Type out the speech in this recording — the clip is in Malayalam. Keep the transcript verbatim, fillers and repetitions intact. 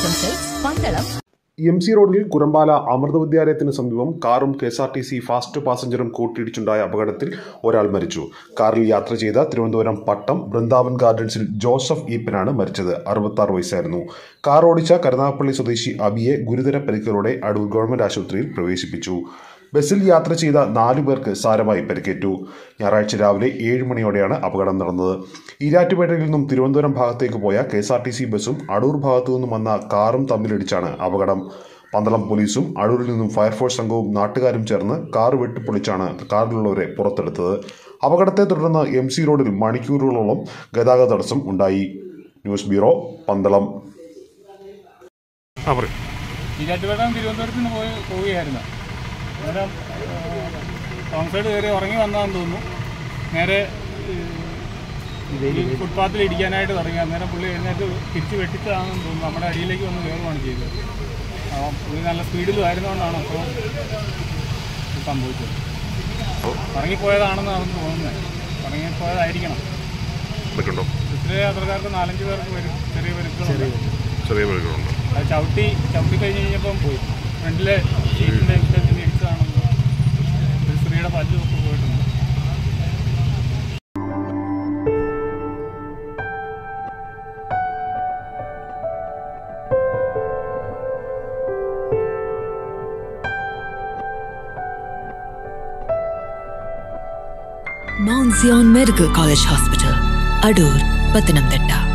എം സി റോഡിൽ കുരമ്പാല അമൃത വിദ്യാലയത്തിന് സമീപം കാറും K S R T C fast പാസഞ്ചറും കൂട്ടിയിടിച്ചുണ്ടായ അപകടത്തിൽ ഒരാൾ മരിച്ചു. കാറിൽ യാത്ര ചെയ്ത തിരുവനന്തപുരം പട്ടം വൃന്ദാവൻ ഗാർഡൻസിൽ ജോസഫ് ഈപ്പനാണ് മരിച്ചത്. അറുപത്താറ് വയസ്സായിരുന്നു. കാർ ഓടിച്ച കരുനാഗപ്പള്ളി സ്വദേശി അബിയെ ഗുരുതര പരിക്കുകളോടെ അടൂർ ഗവൺമെന്റ് ആശുപത്രിയിൽ പ്രവേശിപ്പിച്ചു. ബസ്സിൽ യാത്ര ചെയ്ത നാലു പേർക്ക് സാരമായി പരിക്കേറ്റു. ഞായറാഴ്ച രാവിലെ ഏഴ് മണിയോടെയാണ് അപകടം നടന്നത്. ഈരാറ്റുപേട്ടയിൽ നിന്നും തിരുവനന്തപുരം ഭാഗത്തേക്ക് പോയ K S R T C ബസ്സും അടൂർ ഭാഗത്തു നിന്നും വന്ന കാറും തമ്മിലിടിച്ചാണ് അപകടം. പന്തളം പോലീസും അടൂരിൽ നിന്നും ഫയർഫോഴ്സ് സംഘവും നാട്ടുകാരും ചേർന്ന് കാർ വെട്ടിപ്പൊളിച്ചാണ് കാറിലുള്ളവരെ പുറത്തെടുത്തത്. അപകടത്തെ തുടർന്ന് എം സി റോഡിൽ മണിക്കൂറുകളോളം ഗതാഗത തടസ്സം ഉണ്ടായി. News bureau, Pandalam. അന്നേരം റോങ് സൈഡ് കയറി ഉറങ്ങി വന്നതാണെന്ന് തോന്നുന്നു. നേരെ ഫുട്പാത്തിൽ ഇടിക്കാനായിട്ട് തുടങ്ങി. അന്നേരം പുള്ളി എഴുന്നേറ്റ് തിരിച്ച് വെട്ടിച്ചതാണെന്ന് തോന്നുന്നു. നമ്മുടെ അടിയിലേക്ക് വന്ന് കയറുകയാണ് ചെയ്തത്. അപ്പം പുള്ളി നല്ല സ്പീഡിൽ വരുന്നതുകൊണ്ടാണ് അപ്പോൾ സംഭവിച്ചത്. ഉറങ്ങിപ്പോയതാണെന്നാണ് തോന്നുന്നത്. ഉറങ്ങിപ്പോയതായിരിക്കണം. ബസ്സിലെ യാത്രക്കാർക്ക് നാലഞ്ച് പേർക്ക് വരും ചെറിയ പരിക്കുകളുണ്ട്. അത് ചവിട്ടി ചവിട്ടി കഴിഞ്ഞ് കഴിഞ്ഞപ്പം പോയി ഫ്രണ്ടിലെ സീറ്റിൻ്റെ ഇഷ്ടത്തിന് ഇടിച്ചതാണെന്ന് ഒരു സ്ത്രീയുടെ പല്ലൊക്കെ പോയിട്ടുണ്ട്. Mount Zion Medical College Hospital, Adur, Pathanamthitta.